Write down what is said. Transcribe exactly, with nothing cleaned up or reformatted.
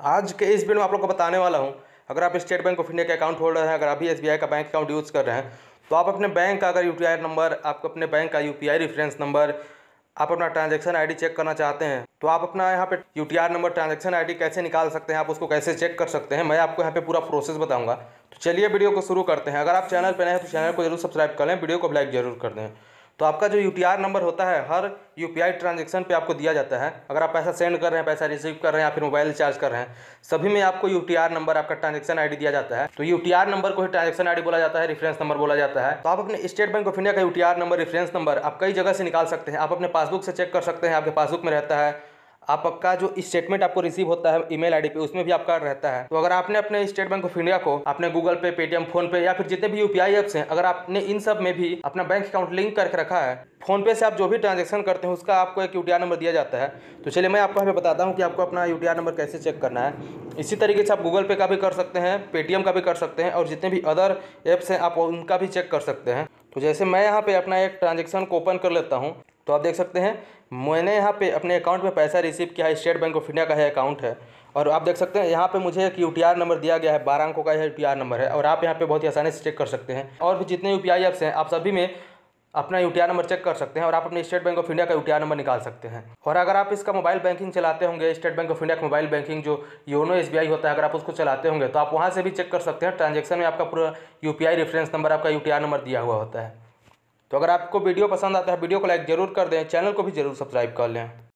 आज के इस वीडियो में आप लोग को बताने वाला हूं, अगर आप स्टेट बैंक ऑफ इंडिया के अकाउंट होल्डर हैं, अगर अभी एसबीआई का बैंक अकाउंट यूज़ कर रहे हैं, तो आप अपने बैंक का अगर यूटीआई नंबर, आपको अपने बैंक का यूपीआई रेफरेंस नंबर, आप अपना ट्रांजैक्शन आईडी चेक करना चाहते हैं, तो आप अपना यहाँ पे यूटीआर नंबर, ट्रांजैक्शन आईडी कैसे निकाल सकते हैं, आप उसको कैसे चेक कर सकते हैं, मैं आपको यहाँ पे पूरा प्रोसेस बताऊंगा। तो चलिए वीडियो को शुरू करते हैं। अगर आप चैनल पर नए हैं तो चैनल को जरूर सब्सक्राइब कर लें, वीडियो को लाइक जरूर कर दें। तो आपका जो यूटीआर नंबर होता है हर यूपीआई ट्रांजैक्शन पे आपको दिया जाता है। अगर आप पैसा सेंड कर रहे हैं, पैसा रिसीव कर रहे हैं या फिर मोबाइल रिचार्ज कर रहे हैं, सभी में आपको यूटीआर नंबर, आपका ट्रांजैक्शन आईडी दिया जाता है। तो यूटीआर नंबर को ही ट्रांजैक्शन आईडी बोला जाता है, रेफरेंस नंबर बोला जाता है। तो आप अपने स्टेट बैंक ऑफ इंडिया का यूटीआर नंबर, रेफरेंस नंबर आप कई जगह से निकाल सकते हैं। आप अपने पासबुक से चेक कर सकते हैं, आपके पासबुक में रहता है। आपका जो स्टेटमेंट आपको रिसीव होता है ईमेल आईडी पे, उसमें भी आपका रहता है। तो अगर आपने अपने स्टेट बैंक ऑफ इंडिया को आपने गूगल पे, पेटीएम, फोन पे या फिर जितने भी यूपीआई ऐप्स हैं, अगर आपने इन सब में भी अपना बैंक अकाउंट लिंक करके रखा है, फोन पे से आप जो भी ट्रांजैक्शन करते हैं उसका आपको एक यूटीआर नंबर दिया जाता है। तो चलिए मैं आपको यहाँ पे बताता हूँ कि आपको अपना यूटीआर नंबर कैसे चेक करना है। इसी तरीके से आप गूगल पे का भी कर सकते हैं, पेटीएम का भी कर सकते हैं, और जितने भी अदर ऐप्स हैं आप उनका भी चेक कर सकते हैं। तो जैसे मैं यहाँ पे अपना एक ट्रांजेक्शन को ओपन कर लेता हूँ, तो आप देख सकते हैं मैंने यहाँ पे अपने अकाउंट में पैसा रिसीव किया है, स्टेट बैंक ऑफ इंडिया का है अकाउंट है। और आप देख सकते हैं यहाँ पे मुझे एक यूटीआर नंबर दिया गया है, बारह अंकों का यह यूटीआर नंबर है। और आप यहाँ पे बहुत ही आसानी से चेक कर सकते हैं। और भी जितने यूपीआई ऐप्स हैं आप सभी में अपना यूटीआर नंबर चेक कर सकते हैं और आप अपने स्टेट बैंक ऑफ इंडिया का यूटीआर नंबर निकाल सकते हैं। और अगर आप इसका मोबाइल बैंकिंग चलाते होंगे, स्टेट बैंक ऑफ इंडिया का मोबाइल बैंकिंग जो योनो एसबीआई होता है, अगर आप उसको चलाते होंगे तो आप वहाँ से भी चेक कर सकते हैं। ट्रांजैक्शन में आपका पूरा यूपीआई रेफरेंस नंबर, आपका यूटीआर नंबर दिया हुआ होता है। तो अगर आपको वीडियो पसंद आता है, वीडियो को लाइक जरूर कर दें, चैनल को भी जरूर सब्सक्राइब कर लें।